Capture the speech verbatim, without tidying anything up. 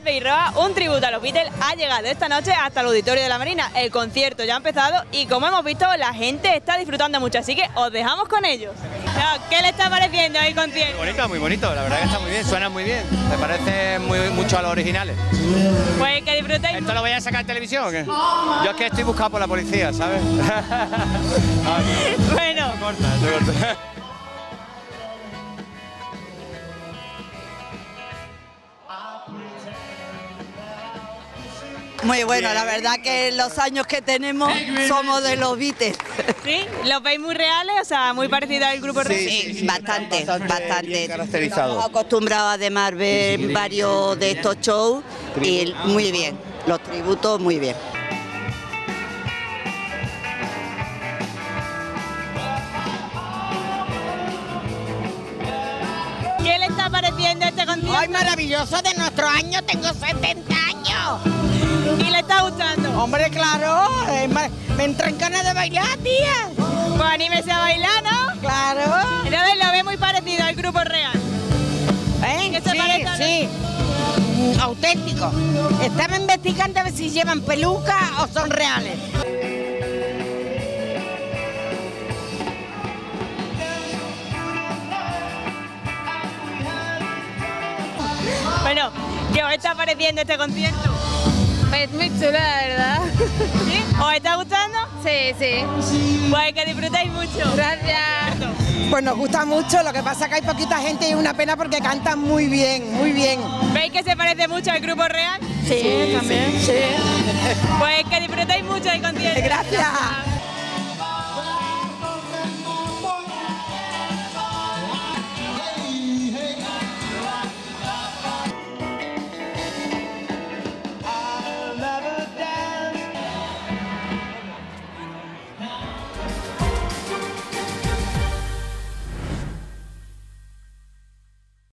Beirroa, un tributo a los Beatles, ha llegado esta noche hasta el Auditorio de la Marina. El concierto ya ha empezado y, como hemos visto, la gente está disfrutando mucho, así que os dejamos con ellos. ¿Qué le está pareciendo el concierto? Muy bonito, muy bonito, la verdad que está muy bien, suena muy bien, me parece muy, mucho a los originales. Pues que disfrutéis. ¿Esto lo voy a sacar en televisión o qué? Yo es que estoy buscado por la policía, ¿sabes? Bueno. Se corta, se corta. Muy bueno, la verdad que los años que tenemos somos de los Beatles. ¿Sí? ¿Los veis muy reales? O sea, muy parecido al grupo real. Sí, sí, sí, bastante, bastante. bastante. Caracterizado. Estamos acostumbrados además a ver varios de estos shows y muy bien, los tributos muy bien. ¿Qué le está pareciendo este concierto? ¡Ay, maravilloso! De nuestro año, tengo setenta años. ¿Y le está gustando? Hombre, claro, eh, me, me entran ganas de bailar, tía. Pues anímese a bailar, ¿no? Claro. Entonces lo ve muy parecido al grupo real. ¿Eh? ¿Qué se sí, parece a- sí. Mm, auténtico. Estaba investigando a ver si llevan peluca o son reales. Bueno, ¿qué os está pareciendo este concierto? Pues muy chulo, la verdad. ¿Sí? ¿Os está gustando? Sí, sí. Pues que disfrutéis mucho. Gracias. Pues nos gusta mucho, lo que pasa es que hay poquita gente y una pena porque cantan muy bien, muy bien. ¿Veis que se parece mucho al grupo real? Sí, también, sí. Pues que disfrutéis mucho del concierto. Gracias.